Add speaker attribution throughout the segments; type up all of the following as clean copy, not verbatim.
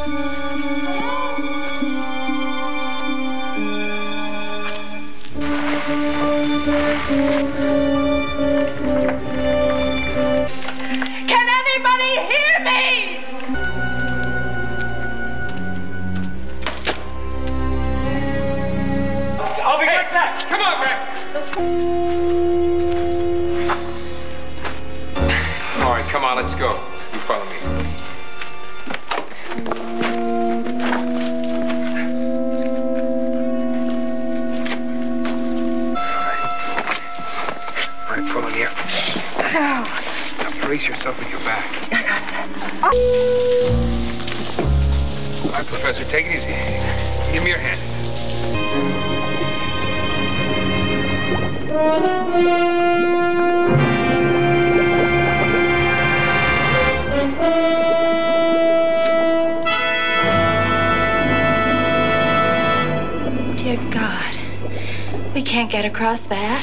Speaker 1: Can anybody hear me?
Speaker 2: I'll be right back.
Speaker 3: Come on, Greg. All right, come on, let's go. You follow me. All right, pull in here. Now brace yourself with your back.
Speaker 1: I got it.
Speaker 3: All right, Professor, take it easy. Give me your hand.
Speaker 4: Dear God, we can't get across that.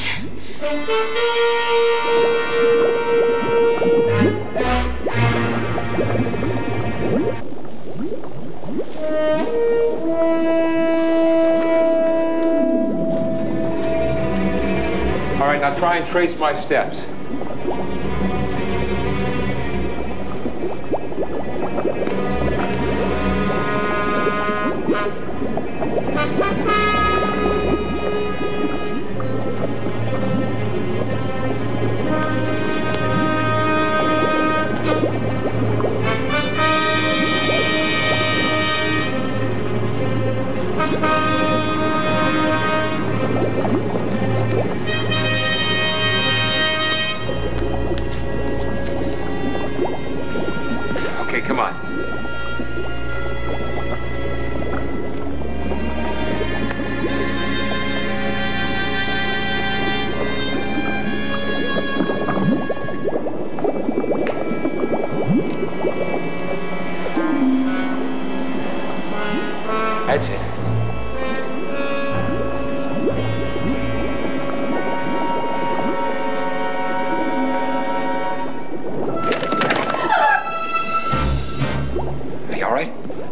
Speaker 3: All right, now try and trace my steps. Okay, come on. That's it. Are you all right?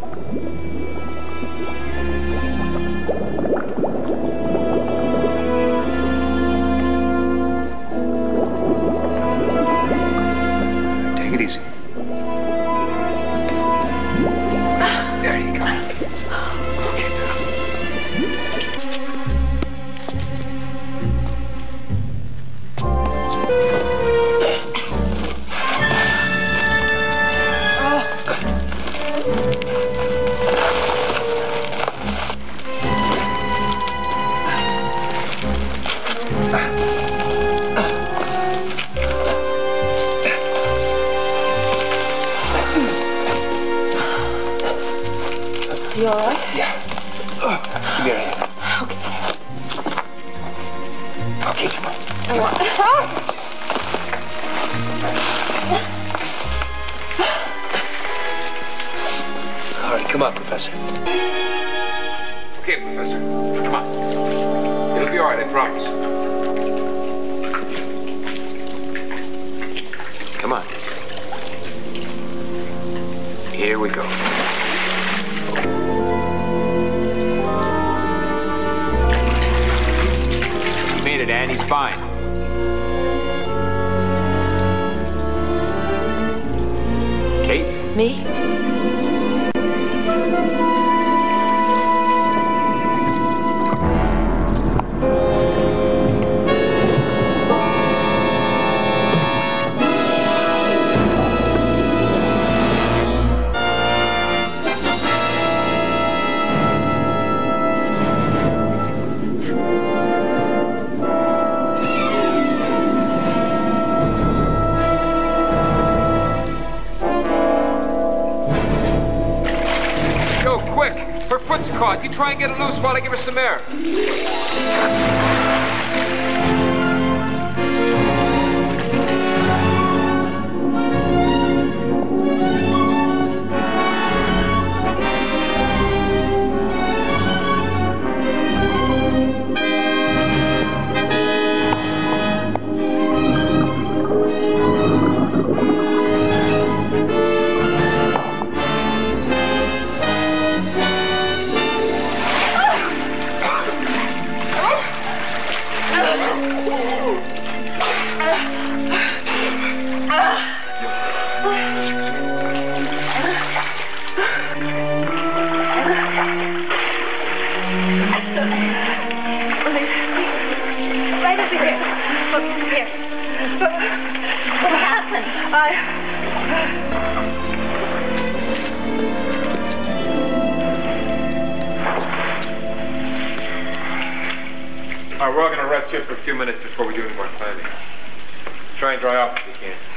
Speaker 3: Take it easy. There you go. Okay, down.
Speaker 1: You all right?
Speaker 3: Yeah. Give me your hand.
Speaker 1: Okay.
Speaker 3: Okay, come on. All right, come on, Professor. Okay, Professor. Come on. It'll be all right, I promise. Come on. Here we go. You made it, Ann. He's fine. Kate?
Speaker 1: Me?
Speaker 3: Go, quick! Her foot's caught. You try and get it loose while I give her some air. All right, we're all going to rest here for a few minutes before we do any more climbing. Try and dry off if you can.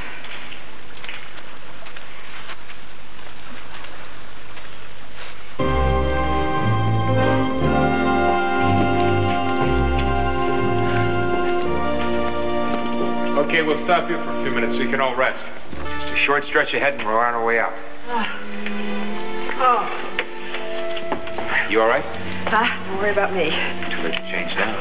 Speaker 3: Okay, we'll stop here for a few minutes so you can all rest. Just a short stretch ahead and we're on our way out. You all right?
Speaker 5: Don't worry about me.
Speaker 3: Too late to change now.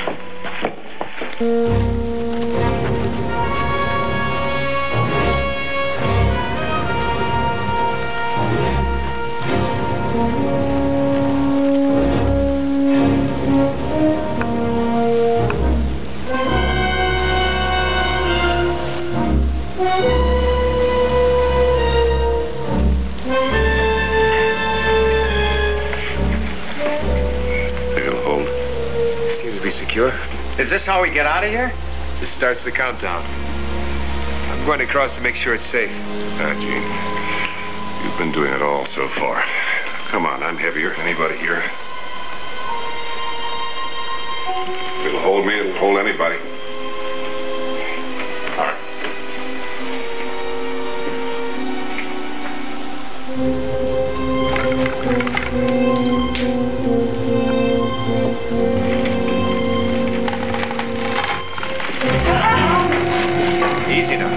Speaker 3: Secure. Is this how we get out of here? This starts the countdown. I'm going across to make sure it's safe.
Speaker 6: Gene, you've been doing it all so far. Come on, I'm heavier. Anybody here? It'll hold me, it'll hold anybody. All right.
Speaker 3: Easy now.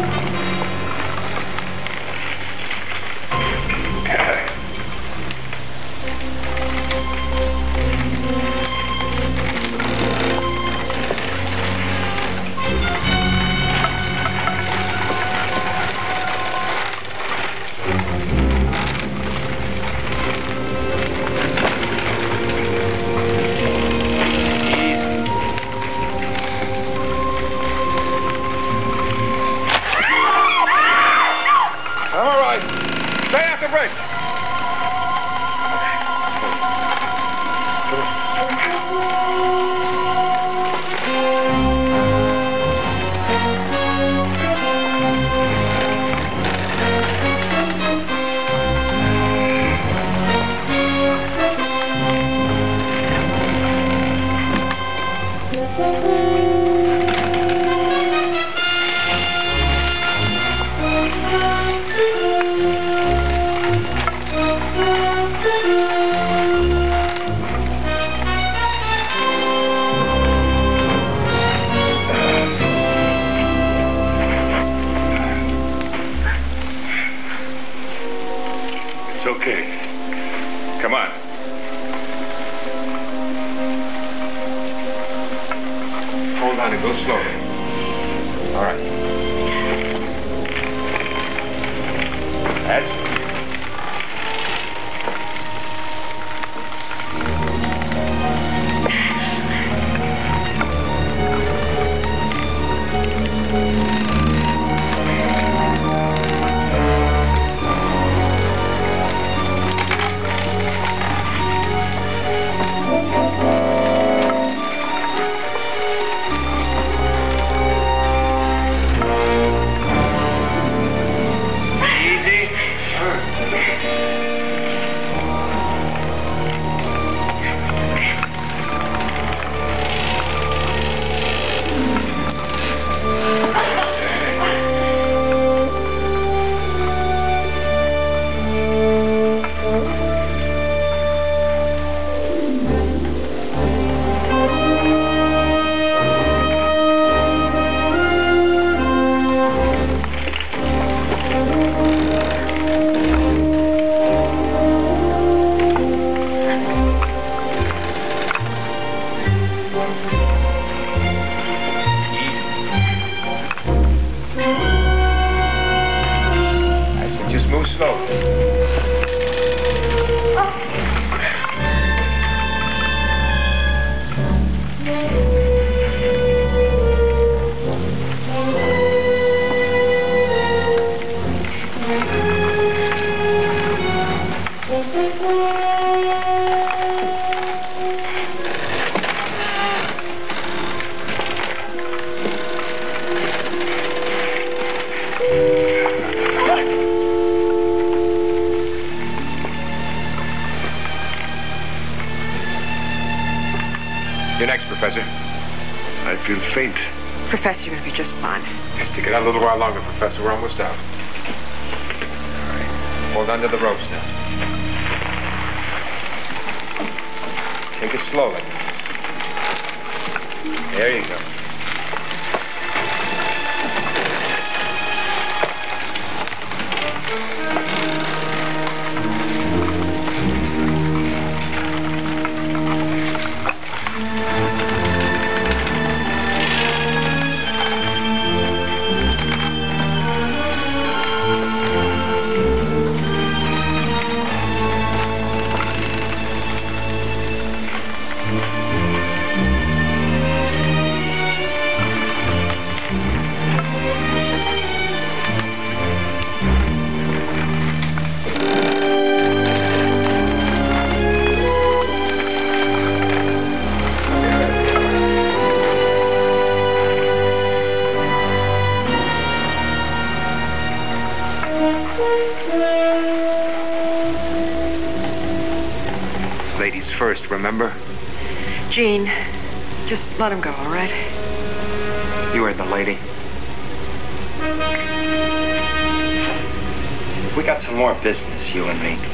Speaker 3: Go slowly. All right. That's it. Just move slowly. next, Professor.
Speaker 6: I feel faint.
Speaker 5: Professor, you're gonna be just fine.
Speaker 3: Stick it out a little while longer, Professor. We're almost out. All right. Hold on to the ropes now. Take it slowly. There you go. Ladies first, remember?
Speaker 5: Jean, just let him go, all right?
Speaker 7: You heard the lady. We got some more business, you and me.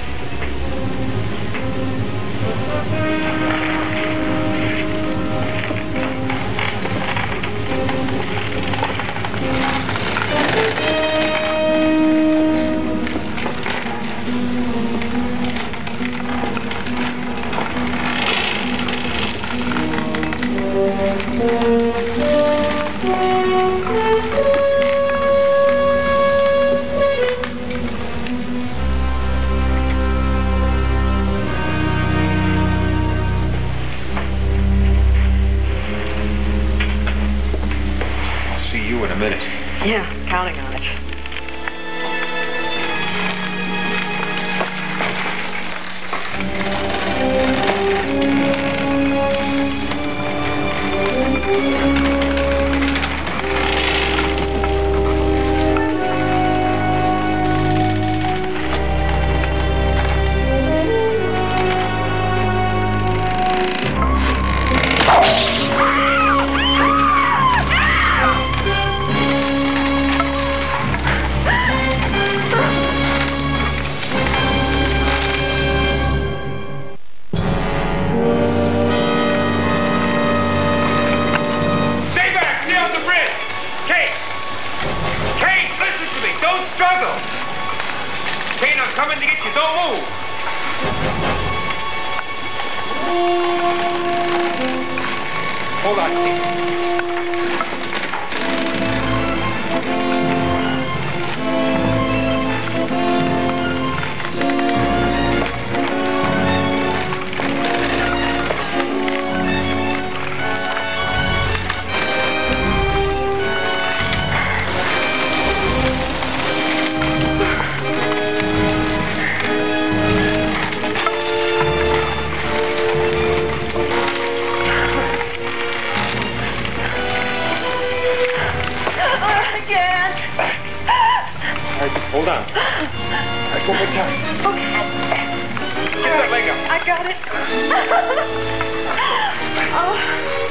Speaker 3: I'll see you in a minute.
Speaker 5: Yeah, counting on it.
Speaker 3: Don't struggle! Kane, I'm coming to get you. Don't move! Hold on, Kane. All right, just hold on. All right, one more time.
Speaker 5: Okay.
Speaker 3: Get that leg up.
Speaker 5: I got it. Oh.